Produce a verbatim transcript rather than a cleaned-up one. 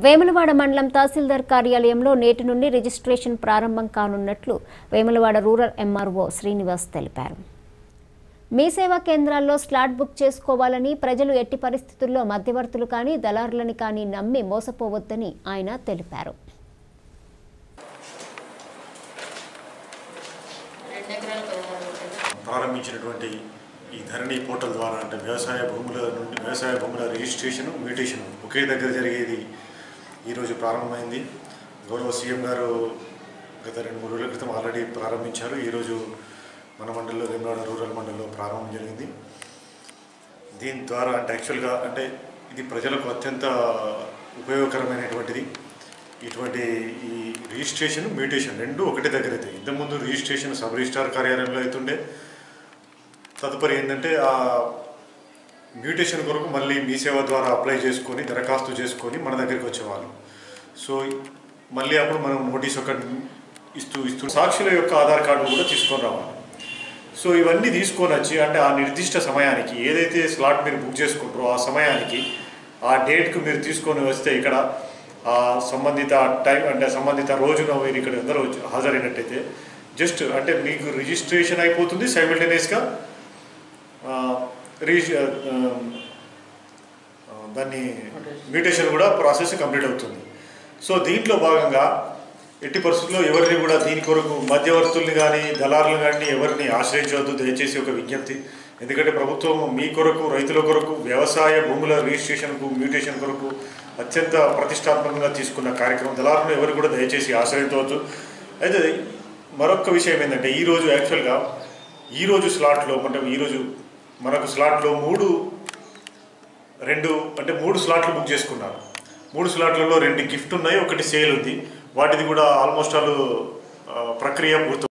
వేములవాడ మండలం తహసీల్దార్ కార్యాలయంలో నేటి నుండి రిజిస్ట్రేషన్ ప్రారంభం కానున్నట్లు వేములవాడ రూరల్ ఎంఆర్ఓ శ్రీనివాస్ తెలిపారు. మీ సేవా కేంద్రాల్లో స్లాట్ బుక్ చేసుకోవాలని ప్రజలు ఎట్టి పరిస్థితుల్లో మధ్యవర్తులు కానీ దళారులని కానీ నమ్మి మోసపోవద్దని ఆయన తెలిపారు. ప్రారంభించినటువంటి ఈ ధరణి పోర్టల్ ద్వారా అంటే వ్యవసాయ భూముల నుండి వ్యవసాయ భూముల రిజిస్ట్రేషన్ మ్యూటేషన్ ఒకే దగ్గర జరిగేది ఈరోజు ప్రారంభమైంది. గౌరవ సీఎం గారు గత రెండు మూడు రోజుల క్రితం ఆల్రెడీ ప్రారంభించారు. ఈరోజు మన మండలంలో వేములవాడ రూరల్ మండలంలో ప్రారంభం జరిగింది. దీని ద్వారా అంటే యాక్చువల్గా అంటే ఇది ప్రజలకు అత్యంత ఉపయోగకరమైనటువంటిది. ఇటువంటి ఈ రిజిస్ట్రేషన్ మ్యూటేషన్ రెండు ఒకటే దగ్గర అవుతాయి. ఇంతకుముందు రిజిస్ట్రేషన్ సబ్ రిజిస్ట్రార్ కార్యాలయంలో అవుతుండే, తదుపరి ఏంటంటే ఆ మ్యూటేషన్ కొరకు మళ్ళీ మీ సేవ ద్వారా అప్లై చేసుకొని దరఖాస్తు చేసుకొని మన దగ్గరికి వచ్చేవాళ్ళు. సో మళ్ళీ అప్పుడు మనం నోటీస్ ఒకటి ఇస్తూ ఇస్తూ సాక్షుల యొక్క ఆధార్ కార్డు కూడా తీసుకొని రావాలి. సో ఇవన్నీ తీసుకొని వచ్చి అంటే ఆ నిర్దిష్ట సమయానికి ఏదైతే స్లాట్ మీరు బుక్ చేసుకుంటారో ఆ సమయానికి ఆ డేట్కు మీరు తీసుకొని వస్తే ఇక్కడ ఆ సంబంధిత టైం అంటే సంబంధిత రోజున మీరు ఇక్కడ అందరూ హాజరైనట్టయితే జస్ట్ అంటే మీకు రిజిస్ట్రేషన్ అయిపోతుంది, సైమిల్టేనియస్గా రిజి దాన్ని మ్యూటేషన్ కూడా ప్రాసెస్ కంప్లీట్ అవుతుంది. సో దీంట్లో భాగంగా ఎట్టి పరిస్థితుల్లో ఎవరిని కూడా దీని కొరకు మధ్యవర్తుల్ని కానీ దళారులు కానీ ఎవరిని ఆశ్రయించవద్దు, దయచేసి ఒక విజ్ఞప్తి. ఎందుకంటే ప్రభుత్వం మీ కొరకు రైతుల కొరకు వ్యవసాయ భూముల రిజిస్ట్రేషన్కు మ్యూటేషన్ కొరకు అత్యంత ప్రతిష్టాత్మకంగా తీసుకున్న కార్యక్రమం. దళారులను ఎవరు కూడా దయచేసి ఆశ్రయించవద్దు. అయితే మరొక విషయం ఏంటంటే ఈరోజు యాక్చువల్గా ఈరోజు స్లాట్లో అంటే ఈరోజు మనకు స్లాట్లో మూడు రెండు అంటే మూడు స్లాట్లు బుక్ చేసుకున్నారు. మూడు స్లాట్లలో రెండు గిఫ్ట్ ఉన్నాయి, ఒకటి సేల్ ఉంది. వాటిది కూడా ఆల్మోస్ట్ ఆల్ ప్రక్రియ పూర్తి.